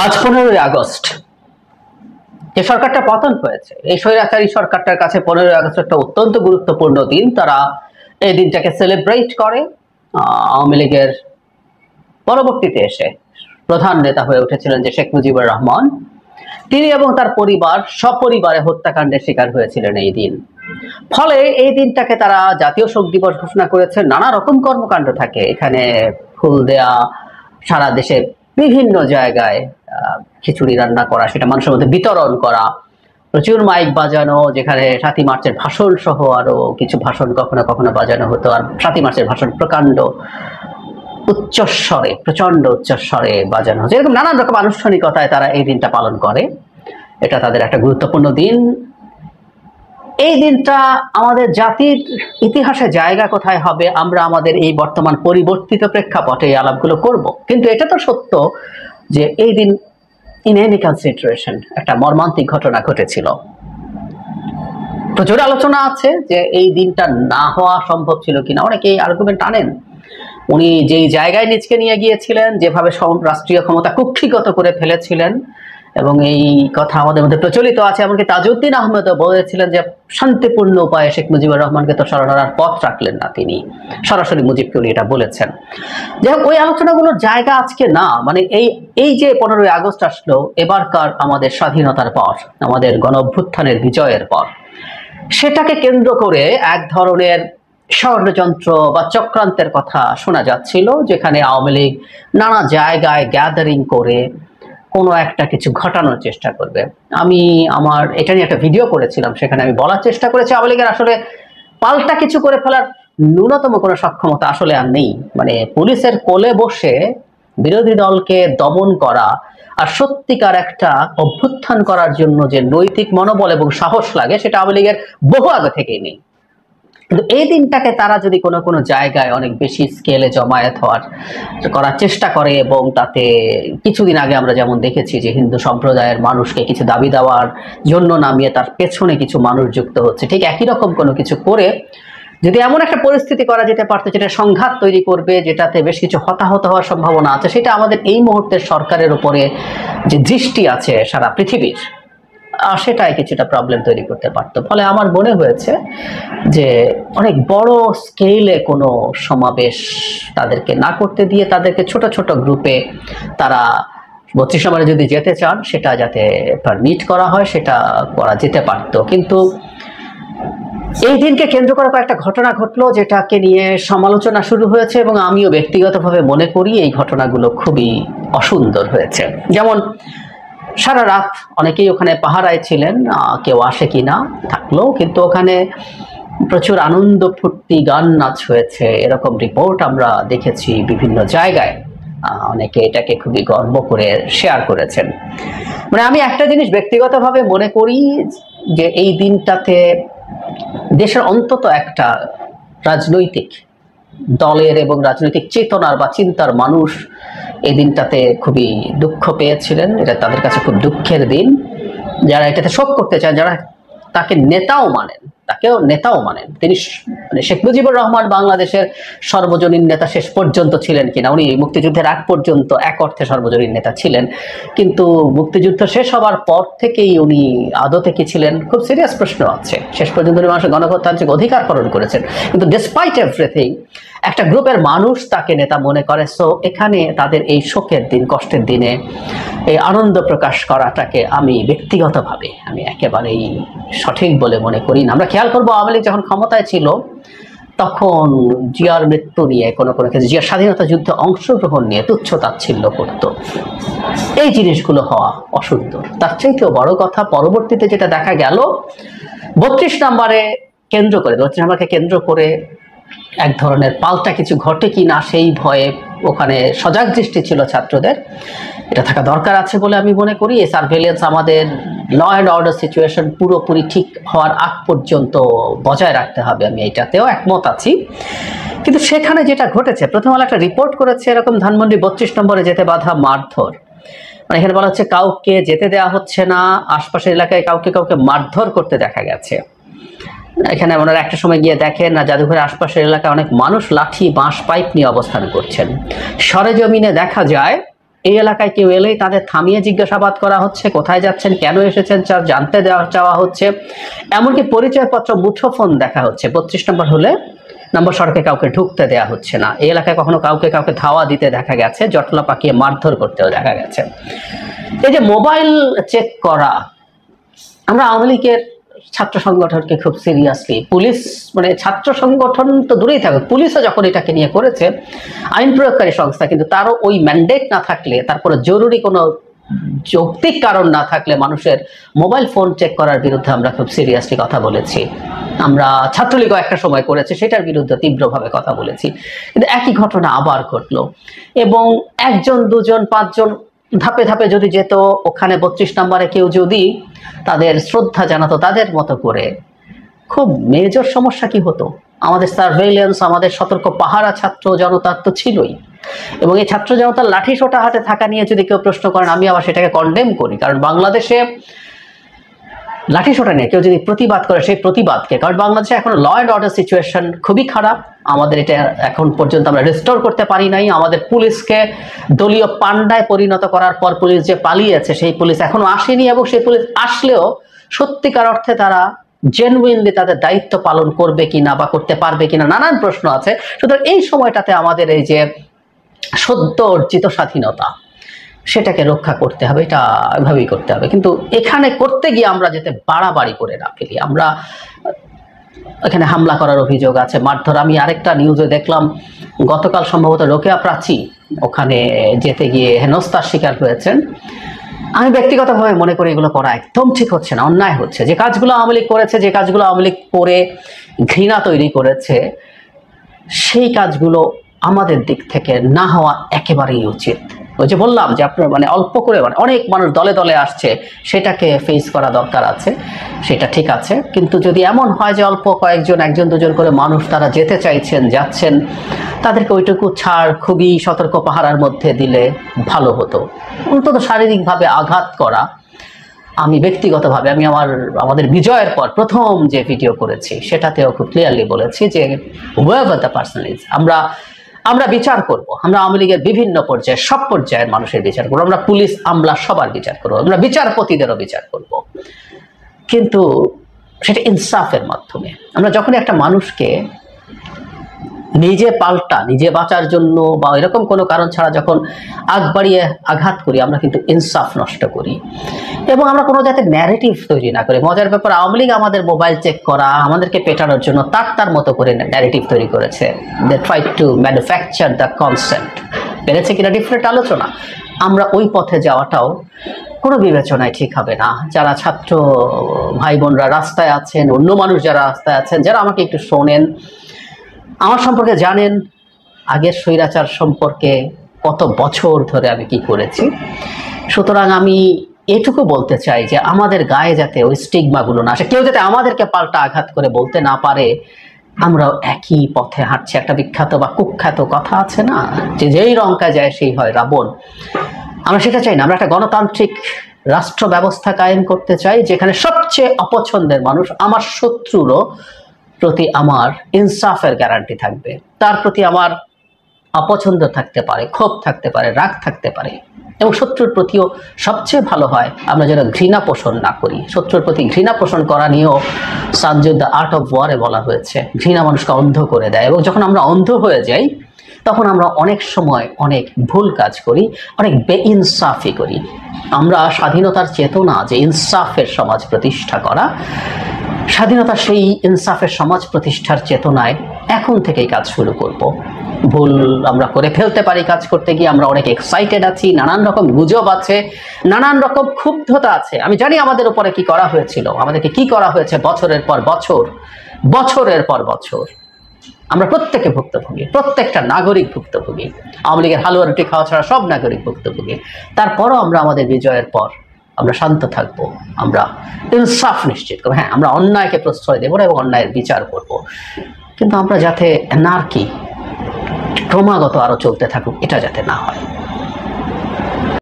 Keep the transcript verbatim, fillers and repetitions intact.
আজ পনেরোই আগস্ট যে সরকারটা পতন হয়েছে, এই স্বৈরাচারী সরকারটার কাছে পনেরোই আগস্ট একটা অত্যন্ত গুরুত্বপূর্ণ দিন। তারা এই দিনটাকে সেলিব্রেট করে। আওয়ামী লীগের পরবর্তীতে এসে প্রধান নেতা হয়ে উঠেছিলেন যে শেখ মুজিবুর রহমান, তিনি এবং তার পরিবার সপরিবারে হত্যাকাণ্ডের শিকার হয়েছিলেন এই দিন। ফলে এই দিনটাকে তারা জাতীয় শোক দিবস ঘোষণা করেছে। নানা রকম কর্মকাণ্ড থাকে এখানে, ফুল দেয়া, সারা দেশে বিভিন্ন জায়গায় খিচুড়ি রান্না করা, সেটা মানুষের মধ্যে বিতরণ করা, প্রচুর মাইক বাজানো, যেখানে সাতই মার্চের ভাষণ সহ আরো কিছু ভাষণ কখনো কখনো বাজানো হতো। আর সাতই মার্চের ভাষণ প্রকাণ্ড উচ্চস্বরে, প্রচন্ড উচ্চস্বরে বাজানো হচ্ছে। এরকম নানান রকম আনুষ্ঠানিকতায় তারা এই দিনটা পালন করে। এটা তাদের একটা গুরুত্বপূর্ণ দিন। এই দিনটা আমাদের জাতির ইতিহাসে জায়গা কোথায় হবে, আমরা আমাদের এই বর্তমান পরিবর্তিত প্রেক্ষাপটে এই আলাপগুলো করব। কিন্তু এটা তো সত্য যে এই দিন ইন এনি কনসিডারেশন একটা মর্মান্তিক ঘটনা ঘটেছিল। প্রচুর আলোচনা আছে যে এই দিনটা না হওয়া সম্ভব ছিল কিনা। অনেকেই আর্গুমেন্ট আনেন, উনি যেই জায়গায় নিজকে নিয়ে গিয়েছিলেন, যেভাবে রাষ্ট্রীয় ক্ষমতা কুক্ষিগত করে ফেলেছিলেন, এবং এই কথা আমাদের মধ্যে প্রচলিত আছে। এমনকি তাজউদ্দিন আহমেদও বলেছিলেন যে শান্তিপূর্ণ উপায়ে শেখ মুজিবুর রহমানকে তো সরানোর পথ রাখলেন না, তিনি সরাসরি মুজিবকে উনি এটা বলেছেন। যাই হোক, ওই আলোচনাগুলোর জায়গা আজকে না। মানে এই এই যে পনেরোই আগস্ট আসলো এবারকার আমাদের স্বাধীনতার পর, আমাদের গণ অভ্যুত্থানের বিজয়ের পর, সেটাকে কেন্দ্র করে এক ধরনের ষড়যন্ত্র বা চক্রান্তের কথা শোনা যাচ্ছিল, যেখানে আওয়ামী লীগ নানা জায়গায় গ্যাদারিং করে কোনো একটা কিছু ঘটানোর চেষ্টা করবে। আমি আমার এটা নিয়ে একটা ভিডিও করেছিলাম, সেখানে আমি বলার চেষ্টা করেছি আওয়ামী লীগের আসলে পাল্টা কিছু করে ফেলার ন্যূনতম কোনো সক্ষমতা আসলে আর নেই। মানে পুলিশের কোলে বসে বিরোধী দলকে দমন করা আর সত্যিকার একটা অভ্যুত্থান করার জন্য যে নৈতিক মনোবল এবং সাহস লাগে, সেটা আওয়ামী লীগের বহু আগে থেকেই নেই। কিন্তু এই দিনটাকে তারা যদি কোনো কোনো জায়গায় অনেক বেশি স্কেলে জমায়েত হওয়ার করার চেষ্টা করে, এবং তাতে কিছুদিন আগে আমরা যেমন দেখেছি যে হিন্দু সম্প্রদায়ের মানুষকে কিছু দাবি দেওয়ার জন্য নামিয়ে তার পেছনে কিছু মানুষ যুক্ত হচ্ছে, ঠিক একই রকম কোনো কিছু করে যদি এমন একটা পরিস্থিতি করা যেতে পারতো যেটা সংঘাত তৈরি করবে, যেটাতে বেশ কিছু হতাহত হওয়ার সম্ভাবনা আছে, সেটা আমাদের এই মুহূর্তের সরকারের উপরে যে দৃষ্টি আছে সারা পৃথিবীর, সেটাই কিছুটা প্রবলেম তৈরি করতে পারতো। ফলে আমার মনে হয়েছে যে অনেক বড় স্কেলে কোনো সমাবেশ তাদেরকে না করতে দিয়ে, তাদেরকে ছোট ছোট গ্রুপে তারা বত্রিশ নম্বরে যদি যেতে চান সেটা যাতে পারমিট করা হয়, সেটা করা যেতে পারতো। কিন্তু এই দিনকে কেন্দ্র করে কয়েকটা ঘটনা ঘটলো, যেটাকে নিয়ে সমালোচনা শুরু হয়েছে, এবং আমিও ব্যক্তিগতভাবে মনে করি এই ঘটনাগুলো খুবই অসুন্দর হয়েছে। যেমন সারা রাত অনেকেই ওখানে পাহারায় ছিলেন, কেউ আসে কিনা থাকলো, কিন্তু ওখানে প্রচুর আনন্দ ফুর্তি গান নাচ হয়েছে, এরকম রিপোর্ট আমরা দেখেছি বিভিন্ন জায়গায়। অনেকে এটাকে খুবই গর্ব করে শেয়ার করেছেন। মানে আমি একটা জিনিস ব্যক্তিগতভাবে মনে করি যে এই দিনটাতে দেশের অন্তত একটা রাজনৈতিক দলের এবং রাজনৈতিক চেতনার বা চিন্তার মানুষ এই দিনটাতে খুবই দুঃখ পেয়েছিলেন। এটা তাদের কাছে খুব দুঃখের দিন। যারা এটাতে শোক করতে চান, যারা তাকে নেতাও মানেন, তাকেও নেতাও মানেন, তিনি মানে শেখ মুজিবুর রহমান বাংলাদেশের সর্বজনীন নেতা শেষ পর্যন্ত ছিলেন কিনা। উনি মুক্তিযুদ্ধের আগ পর্যন্ত এক অর্থে সর্বজনীন নেতা ছিলেন, কিন্তু মুক্তিযুদ্ধ শেষ হওয়ার পর থেকেই উনি আদতে কি ছিলেন, খুব সিরিয়াস প্রশ্ন আছে। শেষ পর্যন্ত উনি মানুষের গণতান্ত্রিক অধিকার পালন করেছেন, কিন্তু ডিসপাইট এভরিথিং একটা গ্রুপের মানুষ তাকে নেতা মনে করে। সো এখানে তাদের এই শোকের দিন, কষ্টের দিনে এই আনন্দ প্রকাশ করাটাকে আমি ব্যক্তিগতভাবে আমি একেবারেই সঠিক বলে মনে করি না। আমরা খেয়াল করবো আওয়ামী লীগ যখন ক্ষমতায় ছিল তখন জিয়ার মৃত্যু নিয়ে কোনো কোনো ক্ষেত্রে জিয়ার স্বাধীনতা যুদ্ধে অংশগ্রহণ নিয়ে তুচ্ছ তাচ্ছিল্য করতো। এই জিনিসগুলো হওয়া অসুন্দর। তার চাইতেও বড় কথা, পরবর্তীতে যেটা দেখা গেল বত্রিশ নম্বরে কেন্দ্র করে বত্রিশ নম্বরকে কেন্দ্র করে এক ধরনের পাল্টা কিছু ঘটে কি না সেই ভয়ে ওখানে সজাগ দৃষ্টি ছিল ছাত্রদের। এটা থাকা দরকার আছে বলে আমি মনে করি। এই সার্ভেলেন্স আমাদের ল অ্যান্ড অর্ডার সিচুয়েশন পুরোপুরি ঠিক হওয়ার আগ পর্যন্ত বজায় রাখতে হবে, আমি এটাতেও একমত আছি। কিন্তু সেখানে যেটা ঘটেছে, প্রথম আলো একটা রিপোর্ট করেছে এরকম ধানমন্ডি বত্রিশ নম্বরে যেতে বাধা মারধর। মানে এখানে বলা হচ্ছে কাউকে যেতে দেওয়া হচ্ছে না, আশপাশের এলাকায় কাউকে কাউকে মারধর করতে দেখা গেছে। এখানে ওনারা একটা সময় গিয়ে দেখেন না জাদুঘরের আশপাশের এলাকায় অনেক মানুষ লাঠি বাঁশ পাইপ নিয়ে অবস্থান করছেন। সরেজমিনে দেখা যায় এই এলাকায় কেউ এলেই তাদের থামিয়ে জিজ্ঞাসাবাদ করা হচ্ছে, কোথায় যাচ্ছেন, কেন এসেছেন চার জানতে দেওয়া চাওয়া হচ্ছে। এমনকি পরিচয়পত্র মুঠোফোন দেখা হচ্ছে। বত্রিশ নম্বর হলে নম্বর সড়কে কাউকে ঢুকতে দেওয়া হচ্ছে না। এই এলাকায় কখনো কাউকে কাউকে ধাওয়া দিতে দেখা গেছে, জটলা পাকিয়ে মারধর করতেও দেখা গেছে। এই যে মোবাইল চেক করা, আমরা আওয়ামী লীগের ছাত্র সংগঠনকে খুব সিরিয়াসলি, পুলিশ মানে ছাত্র সংগঠন তো দূরেই থাকুক, পুলিশও যখন এটাকে নিয়ে করেছে, আইন প্রয়োগকারী সংস্থা, কিন্তু তারও ওই ম্যান্ডেট না থাকলে, তারপরে জরুরি কোনো যৌক্তিক কারণ না থাকলে মানুষের মোবাইল ফোন চেক করার বিরুদ্ধে আমরা খুব সিরিয়াসলি কথা বলেছি। আমরা ছাত্রলীগও একটা সময় করেছে, সেটার বিরুদ্ধে তীব্রভাবে কথা বলেছি। কিন্তু একই ঘটনা আবার ঘটলো, এবং একজন দুজন পাঁচজন ধাপে ধাপে যদি যেত, ওখানে বত্রিশ নম্বরে কেউ যদি তাদের শ্রদ্ধা জানাতো তাদের মতো করে, খুব মেজর সমস্যা কি হতো? আমাদের সার্ভেইলেন্স, আমাদের সতর্ক পাহারা ছাত্র জনতার তো ছিলই, এবং এই ছাত্র জনতার লাঠি সোটা হাতে থাকা নিয়ে যদি কেউ প্রশ্ন করেন, আমি আবার সেটাকে কন্ডেম করি। কারণ বাংলাদেশে লাঠি সোটা নিয়ে কেউ যদি প্রতিবাদ করে, সেই প্রতিবাদকে, কারণ বাংলাদেশে এখন ল অ্যান্ড অর্ডার সিচুয়েশন খুবই খারাপ, আমাদের এটা এখন পর্যন্ত আমরা রিস্টোর করতে পারি নাই। আমাদের পুলিশকে দলীয় পান্ডায় পরিণত করার পর পুলিশ যে পালিয়েছে, সেই পুলিশ এখনো আসেনি, এবং সেই পুলিশ আসলেও সত্যিকার অর্থে তারা জেনুইনলি তাদের দায়িত্ব পালন করবে কিনা বা করতে পারবে কিনা, নানান প্রশ্ন আছে। সুতরাং এই সময়টাতে আমাদের এই যে সদ্য অর্জিত স্বাধীনতা, সেটাকে রক্ষা করতে হবে, এটা এভাবেই করতে হবে। কিন্তু এখানে করতে গিয়ে আমরা যাতে বাড়াবাড়ি করে না ফেলি। আমরা এখানে হামলা করার অভিযোগ আছে, মারধর। আমি আরেকটা নিউজে দেখলাম, গতকাল সম্ভবত রোকেয়া প্রাচী ওখানে যেতে গিয়ে হেনস্থার শিকার হয়েছেন। আমি ব্যক্তিগতভাবে মনে করি এগুলো করা একদম ঠিক হচ্ছে না, অন্যায় হচ্ছে। যে কাজগুলো আওয়ামী লীগ করেছে, যে কাজগুলো আওয়ামী লীগ করে ঘৃণা তৈরি করেছে, সেই কাজগুলো আমাদের দিক থেকে না হওয়া একেবারেই উচিত। ওই যে বললাম যে আপনার মানে অল্প করে, মানে অনেক মানুষ দলে দলে আসছে, সেটাকে ফেস করা দরকার আছে, সেটা ঠিক আছে। কিন্তু যদি এমন হয় যে অল্প কয়েকজন, একজন দুজন করে মানুষ তারা যেতে চাইছেন, যাচ্ছেন, তাদেরকে ওইটুকু ছাড় খুবই সতর্ক পাহারার মধ্যে দিলে ভালো হতো। অন্তত শারীরিকভাবে আঘাত করা, আমি ব্যক্তিগতভাবে আমি আমার আমাদের বিজয়ের পর প্রথম যে ভিডিও করেছি সেটাতেও খুব ক্লিয়ারলি বলেছি যে whoever the person is, আমরা আমরা বিচার করব। আমরা আওয়ামী লীগের বিভিন্ন পর্যায়ে, সব পর্যায়ের মানুষের বিচার করবো, আমরা পুলিশ আমলা সবার বিচার করবো, আমরা বিচারপতিদেরও বিচার করব, কিন্তু সেটা ইনসাফের মাধ্যমে। আমরা যখন একটা মানুষকে নিজে পাল্টা, নিজে বাঁচার জন্য বা এরকম কোনো কারণ ছাড়া যখন আগ বাড়িয়ে আঘাত করি, আমরা কিন্তু ইনসাফ নষ্ট করি, এবং আমরা কোনো জাতের ন্যারেটিভ তৈরি না করি। মজার ব্যাপার, আওয়ামী লীগ আমাদের মোবাইল চেক করা, আমাদেরকে পেটানোর জন্য তার তার মতো করে ন্যারেটিভ তৈরি করেছে। They try to manufacture the concept. পেরেছে কিনা ডিফারেন্ট আলোচনা। আমরা ওই পথে যাওয়াটাও কোনো বিবেচনায় ঠিক হবে না। যারা ছাত্র ভাই বোনরা রাস্তায় আছেন, অন্য মানুষ যারা রাস্তায় আছেন, যারা আমাকে একটু শোনেন, আমার সম্পর্কে জানেন, আগের স্বৈরাচার সম্পর্কে কত বছর ধরে আমি কি করেছি। সুতরাং আমি এটুকু বলতে চাই যে আমাদের গায়ে যাতে ওই স্টিগমাগুলো না আসে, কেউ যাতে আমাদেরকে পাল্টা আঘাত করে বলতে না পারে আমরাও একই পথে হাঁটছি। একটা বিখ্যাত বা কুখ্যাত কথা আছে না, যে যেই লঙ্কা যায় সেই হয় রাবণ। আমরা সেটা চাই না। আমরা একটা গণতান্ত্রিক রাষ্ট্র ব্যবস্থা কায়েম করতে চাই, যেখানে সবচেয়ে অপছন্দের মানুষ, আমার শত্রুরও প্রতি আমার ইনসাফের গ্যারান্টি থাকবে, তার প্রতি আমার অপছন্দ থাকতে পারে, ক্ষোভ থাকতে পারে, রাগ থাকতে পারে, এবং শত্রুর প্রতিও সবচেয়ে ভালো হয় আমরা যেন ঘৃণা পোষণ না করি। শত্রুর প্রতি ঘৃণা পোষণ করা নিয়েও সানজিদ দ্য আর্ট অফ ওয়ারে বলা হয়েছে, ঘৃণা মানুষকে অন্ধ করে দেয়, এবং যখন আমরা অন্ধ হয়ে যাই তখন আমরা অনেক সময় অনেক ভুল কাজ করি, অনেক বেইনসাফি করি। আমরা স্বাধীনতার চেতনা যে ইনসাফের সমাজ প্রতিষ্ঠা করা, স্বাধীনতা সেই ইনসাফের সমাজ প্রতিষ্ঠার চেতনায় এখন থেকেই কাজ শুরু করব। ভুল আমরা করে ফেলতে পারি, কাজ করতে গিয়ে আমরা অনেক এক্সাইটেড আছি, নানান রকম গুজব আছে, নানান রকম ক্ষুব্ধতা আছে। আমি জানি আমাদের উপরে কি করা হয়েছিল, আমাদেরকে কি করা হয়েছে বছরের পর বছর, বছরের পর বছর। আমরা প্রত্যেকে ভুক্তভোগী, প্রত্যেকটা নাগরিক ভুক্তভোগী। আওয়ামী লীগের হালুয়া রুটি খাওয়া ছাড়া সব নাগরিক ভুক্তভোগী। তারপরও আমরা আমাদের বিজয়ের পর আমরা শান্ত থাকবো, আমরা ইনসাফ নিশ্চিত করবো। হ্যাঁ, আমরা অন্যায়কে প্রশ্রয় দেবো না এবং অন্যায়ের বিচার করব, কিন্তু আমরা যাতে অ্যানার্কি ক্রমাগত আরো চলতে থাকুক, এটা যাতে না হয়।